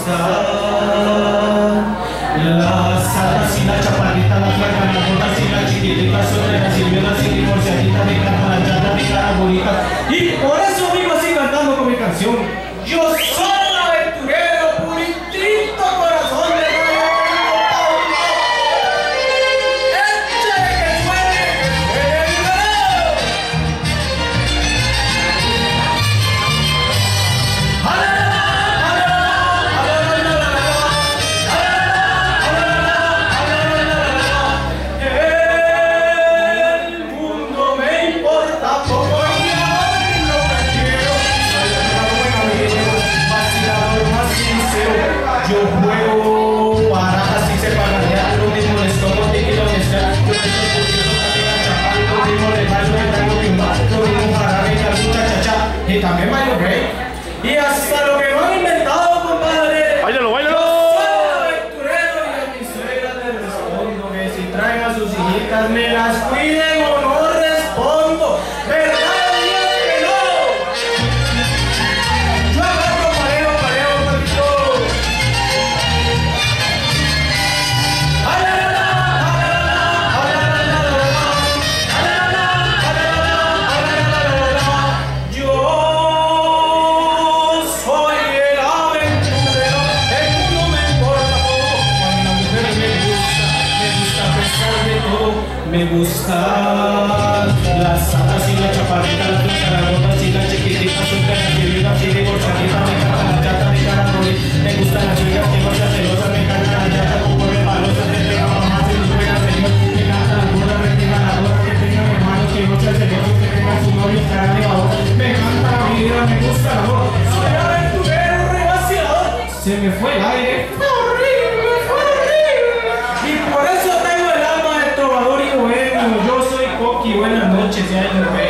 gustan las altas y la chaparrita, la flaca, las botas y la chiquitita, solteras y viudas y divorciaditas, me cantan las llantas, mi cara bonita. Y por eso vivo así cantando con mi canción. Yo soy aventurero, por instinto, corazón de yo juego barajas y se pagaría lo mismo les tomo tequila mezcal. Yo me estoy pusiendo también a chapar, lo mismo le bailo que traigo timba, lo mismo jarabe y alguna chacha y también bailo rey. Y hasta lo que no han inventado, compadre. ¡Báilalo, báilalo! Yo soy aventurero y a mi suegra le respondo que si traen a sus hijitas me las cuiden o no respondo. ¿Verdad? Me gustan las altas y la chaparrita, las botas y la chiquitita, solteras y viudas y divorciaditas, me encantan las llantas, mi cara bonita. Me gustan las chicas que no sean celosas, me encantan las llantas, como corren balosas, que tengan mamás y sus buenas señor. Me encantan las burras, me tengan las botas, que tengan hermanos, que no sean celosos, que tengan su novio, cara de babón. Me encanta la vida, me gusta el amor. Soy aventurero, revaciador. Se me fue el aire. Y por eso tengo el alma de trovador y bohemio. Yo soy Coqui, buenas noches, ya